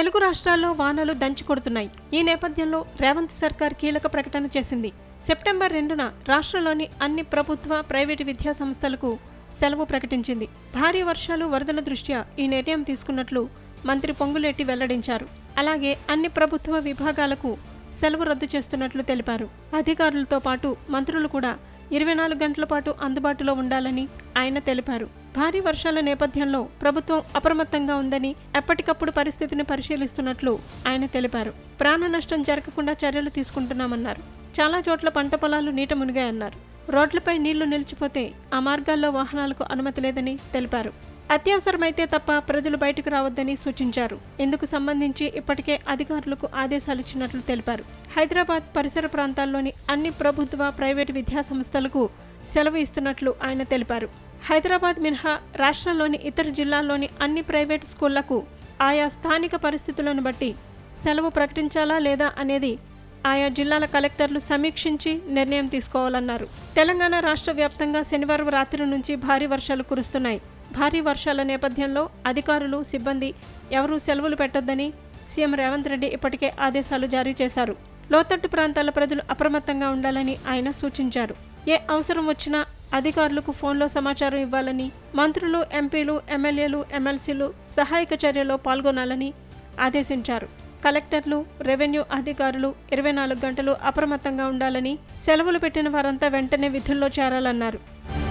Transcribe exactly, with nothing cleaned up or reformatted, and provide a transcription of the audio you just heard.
తెలుగు రాష్ట్రాల్లో వానలు దంచి కొడుతున్నాయి. ఈ నేపథ్యంలో రేవంత్ సర్కార్ కీలక ప్రకటన చేసింది. సెప్టెంబర్ రెండున రాష్ట్రంలోని అన్ని ప్రభుత్వ, ప్రైవేటు విద్యా సంస్థలకు సెలవు ప్రకటించింది. భారీ వర్షాలు, వరదల దృష్ట్యా ఈ నిర్ణయం తీసుకున్నట్లు మంత్రి పొంగులేటి వెల్లడించారు. అలాగే అన్ని ప్రభుత్వ విభాగాలకు సెలవు రద్దు చేస్తున్నట్లు తెలిపారు. అధికారులతో పాటు మంత్రులు కూడా ఇరవై నాలుగు గంటల పాటు అందుబాటులో ఉండాలని ఆయన తెలిపారు. భారీ వర్షాల నేపథ్యంలో ప్రభుత్వం అప్రమత్తంగా ఉందని, ఎప్పటికప్పుడు పరిస్థితిని పరిశీలిస్తున్నట్లు ఆయన తెలిపారు. ప్రాణ నష్టం జరగకుండా చర్యలు తీసుకుంటున్నామన్నారు. చాలా చోట్ల పంట పొలాలు నీట మునిగాయన్నారు. రోడ్లపై నీళ్లు నిలిచిపోతే ఆ మార్గాల్లో వాహనాలకు అనుమతి లేదని తెలిపారు. అత్యవసరమైతే తప్ప ప్రజలు బయటకు రావద్దని సూచించారు. ఇందుకు సంబంధించి ఇప్పటికే అధికారులకు ఆదేశాలిచ్చినట్లు తెలిపారు. హైదరాబాద్ పరిసర ప్రాంతాల్లోని అన్ని ప్రభుత్వ, ప్రైవేటు విద్యా సంస్థలకు సెలవు ఇస్తున్నట్లు ఆయన తెలిపారు. హైదరాబాద్ మినహా రాష్ట్రంలోని ఇతర జిల్లాల్లోని అన్ని ప్రైవేటు స్కూళ్లకు ఆయా స్థానిక పరిస్థితులను బట్టి సెలవు ప్రకటించాలా లేదా అనేది ఆయా జిల్లాల కలెక్టర్లు సమీక్షించి నిర్ణయం తీసుకోవాలన్నారు. తెలంగాణ రాష్ట్ర వ్యాప్తంగా శనివారం రాత్రి నుంచి భారీ వర్షాలు కురుస్తున్నాయి. భారీ వర్షాల నేపథ్యంలో అధికారులు, సిబ్బంది ఎవరూ సెలవులు పెట్టొద్దని సీఎం రేవంత్ రెడ్డి ఇప్పటికే ఆదేశాలు జారీ చేశారు. లోతట్టు ప్రాంతాల ప్రజలు అప్రమత్తంగా ఉండాలని ఆయన సూచించారు. ఏ అవసరం వచ్చినా అధికారులకు ఫోన్లో సమాచారం ఇవ్వాలని, మంత్రులు, ఎంపీలు, ఎమ్మెల్యేలు, ఎమ్మెల్సీలు సహాయక చర్యలో పాల్గొనాలని ఆదేశించారు. కలెక్టర్లు, రెవెన్యూ అధికారులు ఇరవై నాలుగు గంటలు అప్రమత్తంగా ఉండాలని, సెలవులు పెట్టిన వారంతా వెంటనే విధుల్లో చేరాలన్నారు.